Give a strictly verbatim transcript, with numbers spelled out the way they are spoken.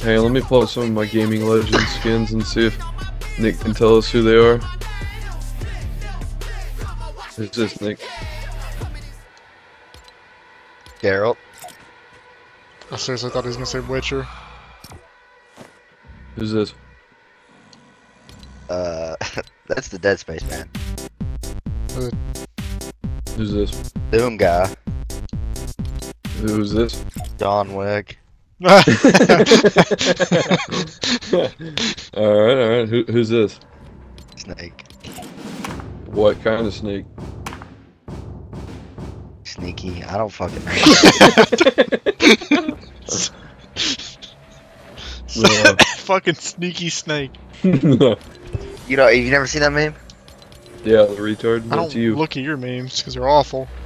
Hey, let me pull up some of my Gaming Legends skins and see if Nick can tell us who they are. Who's this, Nick? Geralt. I seriously thought he was gonna say Witcher. Who's this? Uh, that's the Dead Space man. Uh, Who's this? Doom guy. Who's this? John Wick. Alright, alright. Who, who's this? Snake. What kind of snake? Sneaky. I don't fucking know. No. Fucking sneaky snake. No. You know, have you never seen that meme? Yeah, the retard. I That's don't you. look at your memes because they're awful.